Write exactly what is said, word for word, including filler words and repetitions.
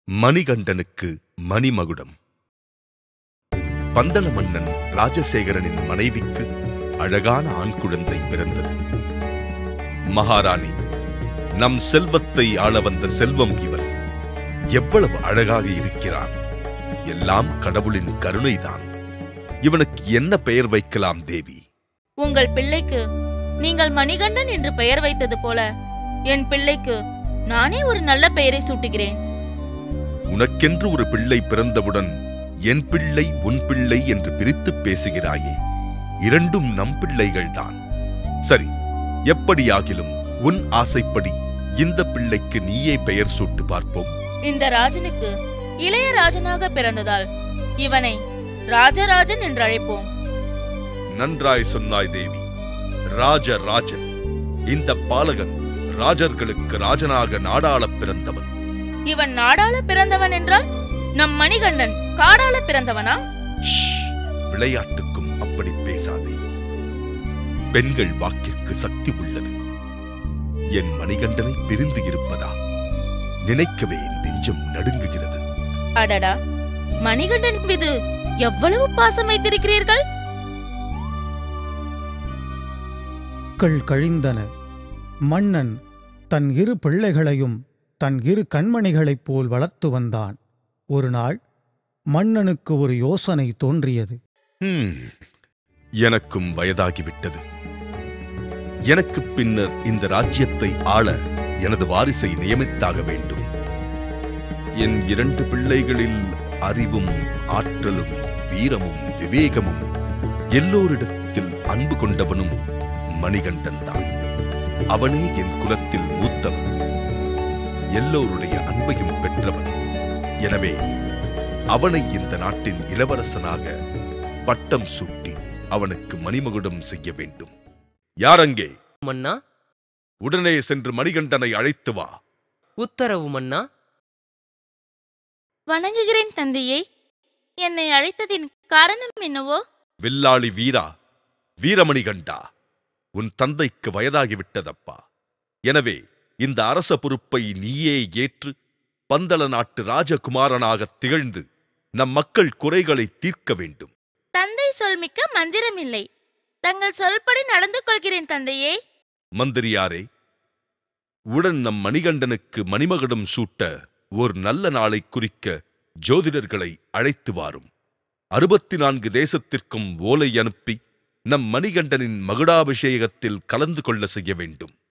மணிகண்டனுக்கு மணிமகுடம். பந்தள மன்னன் ராஜசேகரனின் மனைவிக்கு அழகான ஆண் குழந்தை பிறந்தது. மகாராணி, நம் செல்வத்தை ஆள வந்த செல்வம் இவன். எவ்வளவு அழகாக இருக்கிறான்! எல்லாம் கடவுளின் கருணைதான். இவனுக்கு என்ன பெயர் வைக்கலாம் தேவி? உங்கள் பிள்ளைக்கு நீங்கள் மணிகண்டன் என்று பெயர் வைத்தது போல என் பிள்ளைக்கு நானே ஒரு நல்ல பெயரை சூட்டுகிறேன். உனக்கென்று ஒரு பிள்ளை பிறந்தவுடன் என் பிள்ளை உன் பிள்ளை என்று பிரித்து பேசுகிறாயே. இரண்டும் நம் பிள்ளைகள்தான். சரி, எப்படியாகிலும் உன் ஆசைப்படி இந்த பிள்ளைக்கு நீயே பெயர் சூட்டு பார்ப்போம். இந்த ராஜனுக்கு இளையராஜனாக பிறந்ததால் இவனை ராஜராஜன் என்று அழைப்போம். நன்றாய் சொன்னாய் தேவி. ராஜ ராஜன். இந்த பாலகன் ராஜர்களுக்கு ராஜனாக நாடாள பிறந்தவன். இவன் நாடாள பிறந்தவன் என்றால் நம் மணிகண்டன் காடாள பிறந்தவனா? விளையாட்டுக்கும் அப்படி பேசாதே. பெண்கள் வாக்கிற்கு சக்தி உள்ளது. என் மணிகண்டனை பிரிந்து இருப்பதா நினைக்கவே நெஞ்சம் நடுங்குகிறது. அடடா, மணிகண்டன் மீது எவ்வளவு பாசம் வைத்திருக்கிறீர்கள்! கழிந்தன. மன்னன் தன் இரு பிள்ளைகளையும் தன் இரு கண்மணிகளைப் போல் வளர்த்து வந்தான். ஒரு நாள் மன்னனுக்கு ஒரு யோசனை தோன்றியது. எனக்கும் வயதாகிவிட்டது. எனக்கு பின்னர் இந்த ராஜ்யத்தை ஆள எனது வாரிசை நியமித்தாக வேண்டும். என் இரண்டு பிள்ளைகளில் அறிவும் ஆற்றலும் வீரமும் விவேகமும் எல்லோரிடத்தில் அன்பு கொண்டவனும் மணிகண்டன் தான். அவனே என் குலத்தில் மூத்தவன், எல்லோருடைய அன்பையும் பெற்றவன். எனவே அவனை இந்த நாட்டின் இளவரசனாக பட்டம் சூட்டி அவனுக்கு மணிமகுடம் செய்ய வேண்டும். யாரங்கே? மன்னா. உடனே சென்று மணிகண்டனை அழைத்து வா. உத்தரவு மன்னா. வணங்குகிறேன் தந்தையே. என்னை அழைத்ததின் காரணம் என்னவோ? வில்லாளி வீரா, வீரமணிகண்டா, உன் தந்தைக்கு வயதாகிவிட்டதப்பா. எனவே இந்த அரச பொறுப்பை நீயே ஏற்று பந்தள நாட்டு ராஜகுமாரனாக திகழ்ந்து நம் மக்கள் குறைகளை தீர்க்க வேண்டும். தந்தை சொல்மிக்க மந்திரமில்லை. தங்கள் சொல்படி நடந்து கொள்கிறேன் தந்தையே. மந்திரியாரே, உடன் நம் மணிகண்டனுக்கு மணிமகுடம் சூட்ட ஒரு நல்ல நாளை குறிக்க ஜோதிடர்களை அழைத்து வாரும். அறுபத்தி நான்கு தேசத்திற்கும் ஓலை அனுப்பி நம் மணிகண்டனின் மகுடாபிஷேகத்தில் கலந்து கொள்ள செய்ய வேண்டும்.